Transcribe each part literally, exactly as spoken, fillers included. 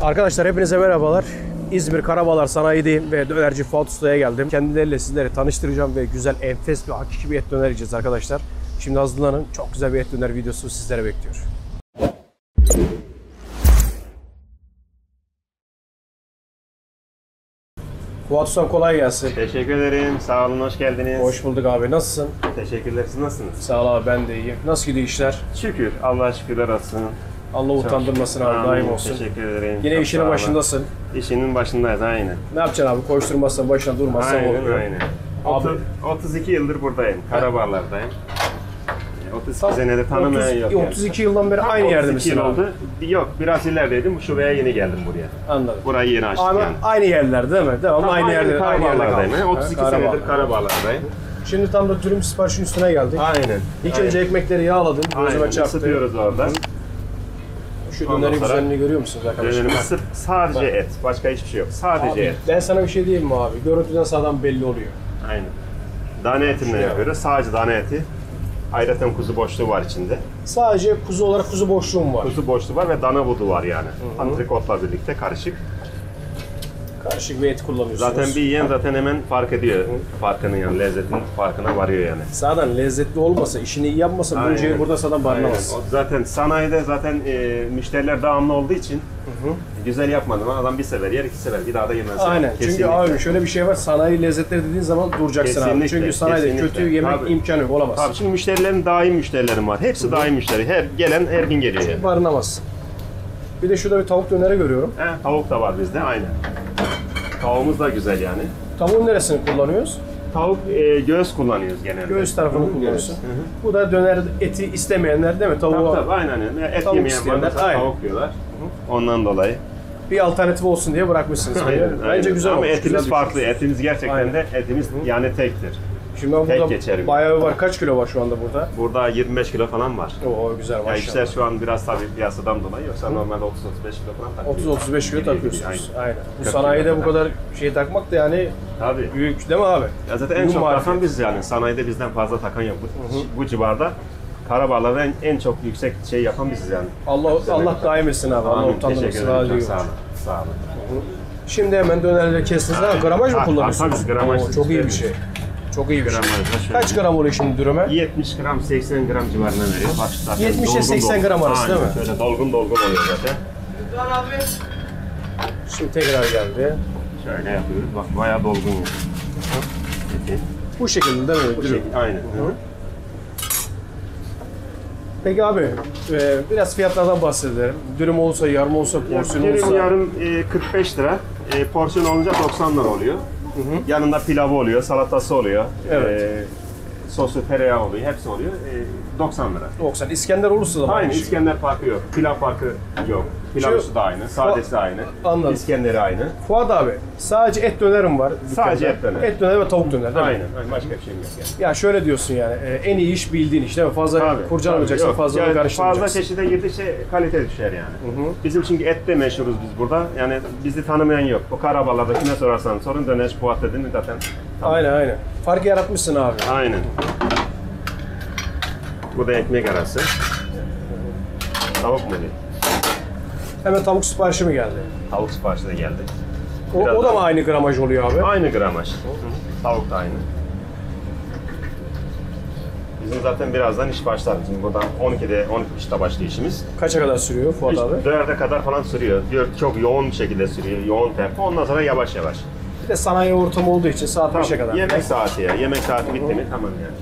Arkadaşlar hepinize merhabalar. İzmir Karabağlar Sanayi'deyim ve dönerci Fuat Usta'ya geldim. Kendileriyle sizleri tanıştıracağım ve güzel, enfes bir hakiki bir et döner yiyeceğiz arkadaşlar. Şimdi hazırlanın. Çok güzel bir et döner videosu sizlere bekliyor. Fuat Usta'm kolay gelsin. Teşekkür ederim. Sağ olun, hoş geldiniz. Hoş bulduk abi. Nasılsın? Teşekkürler. Siz nasılsınız? Sağ ol abi, ben de iyiyim. Nasıl gidiyor işler? Şükür. Allah'a şükürler olsun. Allah utandırmasın abi, Amin. daim olsun. Teşekkür ederim. Yine Çok işinin başındasın. İşinin başındayız, aynen. Ne yapacaksın abi? Koşturmazsan, başına durmazsan Aynen, olmuyor. aynen. Abi, otuz, otuz iki yıldır buradayım. Karabağlar'dayım. otuz iki Tam senedir tanımayan yok. Yani. otuz iki yıldan beri aynı yerde misin yıl abi? oldu. Yok, biraz ilerideydim. Şubeye yeni geldim buraya. Anladım. Burayı yeni açtık Ama yani. aynı yerlerde değil mi? Devamlı aynı yerde. Aynı yerde Karabağlar'dayım. kaldık. otuz iki Ha, senedir Karabağlar. Karabağlar'dayım. Şimdi tam da dürüm siparişinin üstüne geldik. Aynen. İlk aynen. önce ekmekleri yağladım, gözüme Aynen. çarptı. Isıtıyoruz orada. Şu Ondan dönerin sonra güzelliğini görüyor musunuz arkadaşlar? Dönerimiz sırf sadece Bak. et. Başka hiçbir şey yok. Sadece Abi, et. ben sana bir şey diyeyim mi abi? Görüntüden sağdan belli oluyor. Aynen. Dane etinden Şuraya yapıyoruz. Sadece dane eti. Ayrıca kuzu boşluğu var içinde. Sadece kuzu olarak kuzu boşluğum var. Kuzu boşluğu var ve dana budu var yani. Antrikotla birlikte karışık. Karışık bir et kullanıyorsunuz. Zaten bir yiyen zaten hemen fark ediyor. Farkının yani lezzetin farkına varıyor yani. Zaten lezzetli olmasa, işini iyi yapmasa Aynen. bunca burada zaten barınamaz. O zaten sanayide zaten e, müşteriler devamlı olduğu için Hı hı. güzel yapmadım. Adam bir sefer yer, iki sefer bir daha da yemez. Aynen. Yani. Çünkü Kesinlikle. abi şöyle bir şey var. Sanayi lezzetleri dediğin zaman duracaksın abi. Kesinlikle, Çünkü sanayide kesinlikle. kötü yemek Tabii. imkanı yok, olamaz. Tabii şimdi müşterilerin daim müşterilerim var. Hepsi daim müşteri. Her gelen her gün geliyor yani. Barınamazsın. Bir de şurada bir tavuk döneri görüyorum. He, tavuk da var bizde aynen. Tavuğumuz da güzel yani. Tavuğun neresini kullanıyoruz? Tavuk e, göğüs kullanıyoruz genelde. Göğüs tarafını Hı, kullanıyorsun. göğüs. Hı hı. Bu da döner eti istemeyenler değil mi? Tavuğu Tabii tabii aynen. Yani et Tavuk yemeyen isteyenler, varsa aynen. tavuk yiyorlar. Ondan dolayı. bir alternatif olsun diye bırakmışsınız. Aynen, Bence aynen. güzel Ama olmuş. etimiz güzel farklı. düşünmüşsünüz. Etimiz gerçekten Aynen. de etimiz yani tektir. Şimdi ben Tek burada geçerim. bayağı var. Kaç kilo var şu anda burada? Burada yirmi beş kilo falan var. Oo güzel Ya maşallah. işler şu an biraz tabii piyasadan dolayı yoksa normalde otuz otuz beş kilo falan takıyor. otuz otuz beş kilo Gidiyor, takıyorsunuz. gidiyor, Aynen. Bu kırk sanayide kilo bu kadar şey takmak da yani Tabii. büyük değil mi abi? Ya zaten en Büyük çok marifet. takan biz yani. Sanayide bizden fazla takan yok. Bu, bu civarda Karabağlar'da en, en çok yüksek şey yapan biziz yani. Allah Allah daim etsin abi. Allah Amin. utandırmasın. Teşekkür Daha ederim. iyi Çok sağ olur. olun. Sağ olun. Şimdi hemen dönerleri kestiniz. Ha, gramaj mı Ha, kullanıyorsunuz? tabii, gramaj Oo, çok iyi bir sistemi. şey. Çok iyi bir şey. Gramaj, şöyle. Kaç gram oluyor şimdi dürüme? yetmiş gram seksen gram civarına veriyor. Bak, zaten yetmiş ile dolgun seksen dolgun. gram arası değil Aynen, mi? Şöyle dolgun dolgun oluyor zaten. Şimdi tekrar geldi. Şöyle yapıyoruz. Bak bayağı dolgun yani. Eti. Bu şekilde değil mi? Bu dürüm? şekilde aynen. Hı. Peki abi e, biraz fiyatlardan bahsedelim. Dürüm olsa, yarım olsa, porsiyon Dürüm olsa. yarım e, kırk beş lira. E, porsiyon olunca doksan lira oluyor. Yanında pilavı oluyor, salatası oluyor. Evet. E, sosu, tereyağı oluyor, hepsi oluyor. E, doksan lira. doksan. İskender olursa da Aynı, aynı şey. İskender farkı yok. Pilav farkı yok. Pilavısı Şu- da aynı, sadesi aynı. Anladım. İskenderi aynı. Fuat abi sadece et dönerim var. Sadece dükkanda. et döner. Et döner ve tavuk döner değil mi? Aynen, aynen. Başka bir şeyim yok yani. Ya şöyle diyorsun yani e, en iyi iş bildiğin iş değil mi? Fazla kurcalamayacaksın, Yok, fazla yani da karıştırmayacaksın. Fazla çeşide girdikçe kalite düşer yani. Hı hı. Bizim çünkü ette meşhuruz biz burada. Yani bizi tanımayan yok. O Karabağlar'da kime sorarsan sorun döner Fuat dediğini zaten. Aynen aynen. Fark yaratmışsın abi. Aynen. Bu da ekmek arası. Tavuk mu diyor? Hemen tavuk siparişi mi geldi? Tavuk siparişi de geldi. O, Biraz o da daha- mı aynı gramaj oluyor abi? Aynı gramaj. Tavuk da aynı. Bizim zaten birazdan iş başlar. Bizim buradan on ikide on iki buçukta başlıyor işimiz. Kaça kadar sürüyor Fuat abi? dörde kadar falan sürüyor. Diyor çok yoğun bir şekilde sürüyor. Yoğun tempo. Ondan sonra yavaş yavaş. Bir de sanayi ortamı olduğu için saat beşe kadar. Yemek saati ya. Yemek saati bitti mi tamam yani.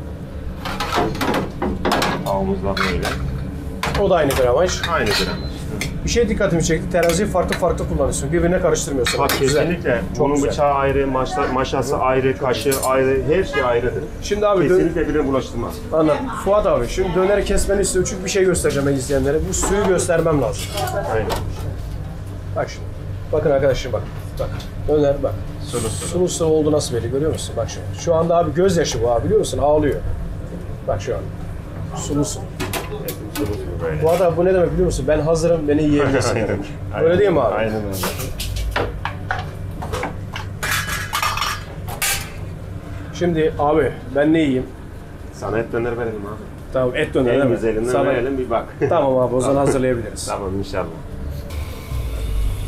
Tavuğumuz da böyle. O da aynı gramaj. Aynı gramaj. Bir şey dikkatimi çekti. Teraziyi farklı farklı kullanıyorsun. Birbirine karıştırmıyorsun. Bak Güzel. kesinlikle. Çok Bunun güzel. bıçağı ayrı, maşa, maşası ayrı, kaşığı ayrı, her şey ayrıdır. Şimdi abi dö- Kesinlikle birbirine bulaştırmaz. Anladım. Fuat abi şimdi döneri kesmeni istiyorum çünkü bir şey göstereceğim ben izleyenlere. Bu suyu göstermem lazım. Aynen. Bak şimdi. Bakın arkadaşlar bak. Bak. Döner bak. Sulu sulu. Sulu sulu oldu nasıl belli görüyor musun? Bak şimdi. Şu anda abi gözyaşı bu abi biliyor musun? Ağlıyor. Bak şu an. Sulu sulu. Sulu sulu böyle. Fuat abi bu ne demek biliyor musun? Ben hazırım beni yiyebilirsin Aynen. demek. Aynen. Öyle değil mi abi? Aynen öyle. Şimdi abi ben ne yiyeyim? Sana et döner verelim abi. Tamam et döner değil En mi? güzelinden Sana- verelim bir bak. Tamam abi o zaman hazırlayabiliriz. Tamam inşallah.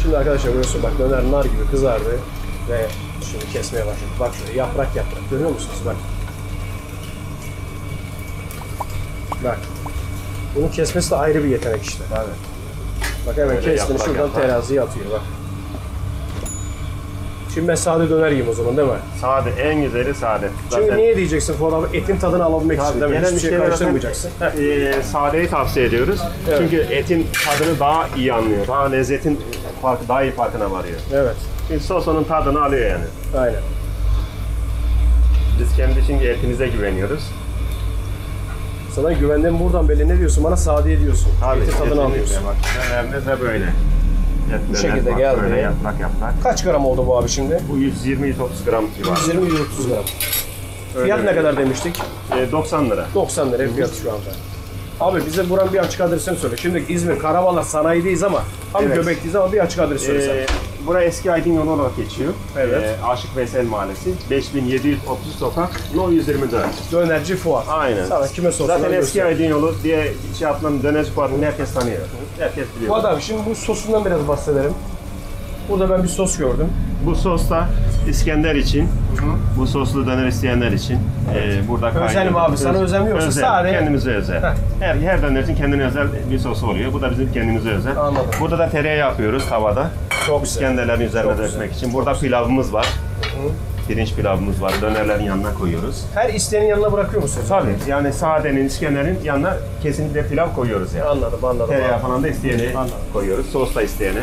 Şimdi arkadaşlar görüyorsun bak döner nar gibi kızardı ve şimdi kesmeye başladı. Bak şöyle yaprak yaprak görüyor musunuz bak. Bak. Bunun kesmesi de ayrı bir yetenek işte. Tabii. Bak hemen Böyle kestim yaprak şuradan yaprak. teraziye atıyor bak. Şimdi ben sade döner yiyeyim o zaman değil mi? Sade, en güzeli sade. Çünkü niye diyeceksin Fuat abi? Etin tadını alabilmek için değil mi? gelen Hiçbir şey müşterilere karıştırmayacaksın. zaten, e, sadeyi tavsiye ediyoruz. Evet. Çünkü etin tadını daha iyi anlıyor. Daha lezzetin farkı, daha iyi farkına varıyor. Evet. Çünkü sos onun tadını alıyor yani. Aynen. Biz kendi çünkü etimize güveniyoruz. Sana güvendiğim buradan belli. Ne diyorsun? Bana sade diyorsun. Tabii, Etin tadını kesinlikle. alıyorsun. Bak, dönerimiz de böyle. Et Bu döner, şekilde bak, geldi. Böyle yaprak yaprak. Kaç gram oldu bu abi şimdi? Bu yüz yirmi yüz otuz gram civarı. yüz yirmi yüz otuz gram. Öyle Fiyat ne öyle. kadar demiştik? E, doksan lira. doksan lira fiyat şu anda. Abi bize buranın bir açık adresini söyle. Şimdi İzmir Karabalar sanayideyiz ama tam Evet. göbekteyiz ama bir açık adres söyle sen. E, Burası eski Aydın yolu olarak geçiyor. Evet. E, Aşık Veysel Mahallesi. beş bin yedi yüz otuz sokak. No yüz yirmi dört. Dönerci Fuat. Aynen. Sana kime sorsunlar Zaten eski göster. Aydın yolu diye şey yapılan dönerci fuarını herkes tanıyor. Herkes biliyor. Fuat abi şimdi bu sosundan biraz bahsedelim. Burada ben bir sos gördüm. Bu sos da İskender için, bu soslu döner isteyenler için e, burada Özel kaynıyor. mi abi? Sana özel mi yoksa özel, sade? kendimize özel. Heh. Her, her döner için kendine özel bir sosu oluyor. Bu da bizim kendimize özel. Anladım. Burada da tereyağı yapıyoruz tavada. Çok güzel. İskenderlerin üzerine Çok dökmek için. Burada pilavımız var. Pirinç pilavımız var. Dönerlerin yanına koyuyoruz. Her isteyenin yanına bırakıyor musun? Tabii yani sadenin, İskender'in yanına kesinlikle pilav koyuyoruz yani. Anladım anladım. Tereyağı abi. falan da isteyene Anladım. koyuyoruz. Sos da isteyene.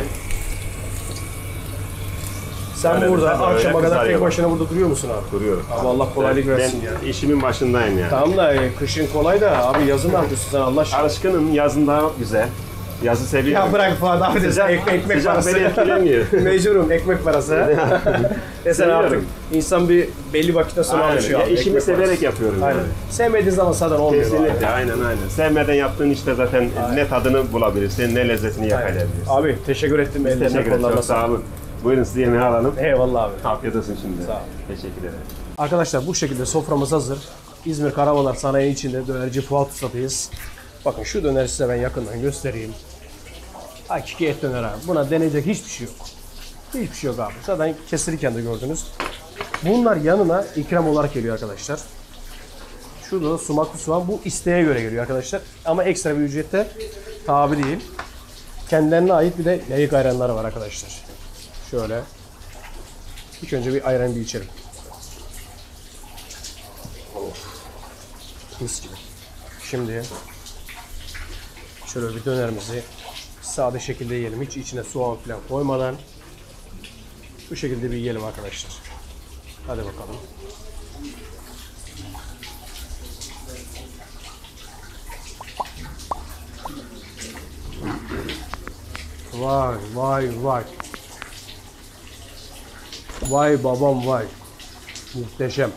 Sen Öyle burada güzel, öyle akşama kadar tek kızarıyor. başına burada duruyor musun abi? Duruyoruz. Abi Allah kolaylık Ben- versin ben ya. işimin başındayım yani. Tamam da e, kışın kolay da abi yazın ne yapıyorsun sen Allah aşkına? Alışkınım, yazın daha güzel. Yazı seviyorum. Ya bırak Fuat abi de sen ekmek, ekmek sıcak parası. beni etkilemiyor. Mecburum ekmek parası. e sen Seviyorum. artık insan bir belli vakitten sonra Aynen. alışıyor Ya abi. işimi ekmek severek parası. yapıyorum. Aynen. Yani. Sevmediğin zaman zaten olmuyor. Kesinlikle, abi. aynen aynen. Sevmeden yaptığın işte zaten ne tadını bulabilirsin, ne lezzetini yakalayabilirsin. Abi teşekkür ettim. Ellerine Teşekkür ederim, kollarına çok sağ olun. Buyurun sizi yemeğe alalım. Eyvallah abi. Afiyet olsun şimdi. Sağ ol. Teşekkür ederim. Arkadaşlar bu şekilde soframız hazır. İzmir Karabalar Sanayi içinde dönerci Fuat Usta'dayız. Bakın şu döneri size ben yakından göstereyim. Hakiki et döner abi. Buna deneyecek hiçbir şey yok. Hiçbir şey yok abi. Zaten kesilirken de gördünüz. Bunlar yanına ikram olarak geliyor arkadaşlar. Şurada da sumaklı soğan. Bu isteğe göre geliyor arkadaşlar. Ama ekstra bir ücrette tabi değil. Kendilerine ait bir de yayık ayranları var arkadaşlar. Şöyle. İlk önce bir ayran bir içelim. Mis gibi. Şimdi şöyle bir dönerimizi sade şekilde yiyelim. Hiç içine soğan falan koymadan. Bu şekilde bir yiyelim arkadaşlar. Hadi bakalım. Vay vay vay. Vay babam vay. Muhteşem.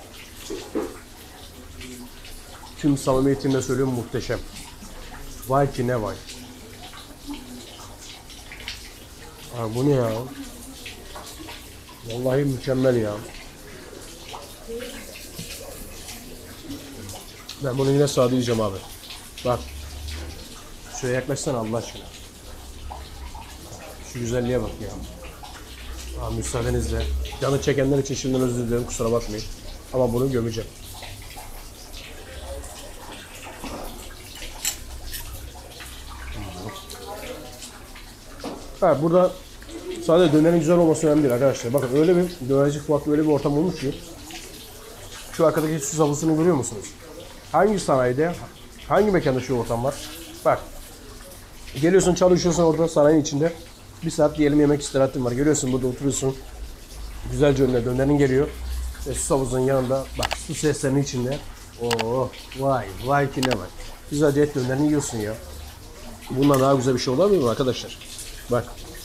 Tüm samimiyetimle söylüyorum muhteşem. Vay ki ne vay. Abi bu ne ya? Vallahi mükemmel ya. Ben bunu yine sade yiyeceğim abi. Bak. Şuraya yaklaşsana Allah aşkına. Şu güzelliğe bak ya. Abi müsaadenizle. Canı çekenler için şimdiden özür dilerim, kusura bakmayın. Ama bunu gömeceğim. Ha, burada sadece dönerin güzel olması önemli değil arkadaşlar. Bakın öyle bir dönerci Fuat'ta öyle bir ortam olmuş ki. Şu arkadaki su havlusunu görüyor musunuz? Hangi sanayide, hangi mekanda şu ortam var? Bak. Geliyorsun çalışıyorsun orada sanayinin içinde. Bir saat diyelim yemek istirahatin var. Geliyorsun burada oturuyorsun. Güzelce önüne dönerin geliyor. Ve su havuzunun yanında bak su seslerinin içinde. Oo vay vay ki ne var. Güzelce et dönerini yiyorsun ya. Bundan daha güzel bir şey olabilir mi arkadaşlar? Bak.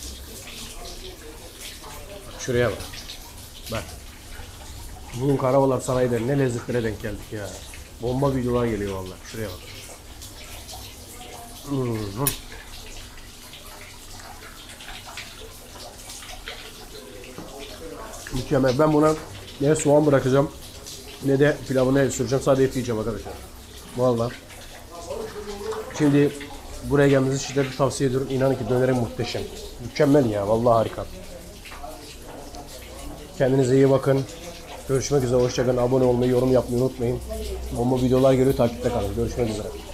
Şuraya bak. Bak. Bugün Karabalar Sanayi'de ne lezzetlere denk geldik ya. Bomba videolar geliyor vallahi. Şuraya bak. Hmm. Mükemmel. Ben buna ne soğan bırakacağım ne de pilavını el süreceğim. Sadece et yiyeceğim arkadaşlar. Vallahi. Şimdi Buraya gelmenizi şiddetle tavsiye ediyorum. İnanın ki döneri muhteşem. Mükemmel ya. Vallahi harika. Kendinize iyi bakın. Görüşmek üzere. Hoşçakalın. Abone olmayı, yorum yapmayı unutmayın. Bomba videolar geliyor. Takipte kalın. Görüşmek üzere.